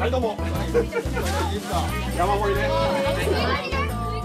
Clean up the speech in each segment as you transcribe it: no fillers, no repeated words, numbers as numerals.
はい、どうも。山盛りね。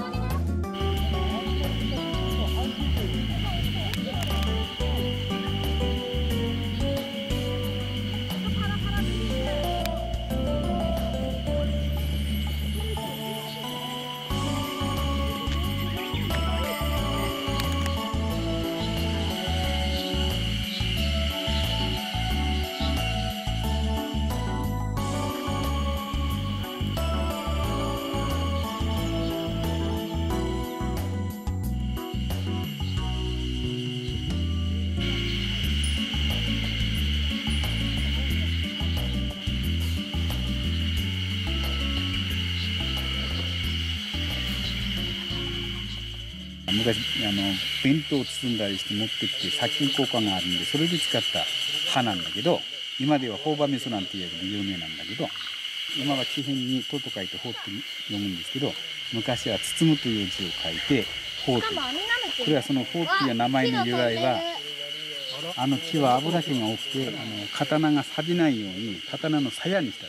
昔弁当を包んだりして持ってきて殺菌効果があるんで、それで使った葉なんだけど、今では朴葉味噌なんていうやつで有名なんだけど、今は地辺に「と」と書いて「ほ」って読むんですけど、昔は包むという字を書いてほうと。これはそのほうっていう名前の由来は、木は油気が多くて刀が錆びないように刀の鞘にした。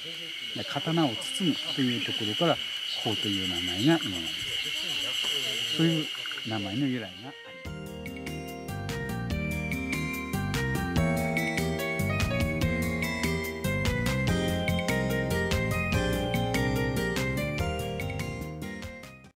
刀を包むというところからほうという名前が今まで、そういう名前の由来が。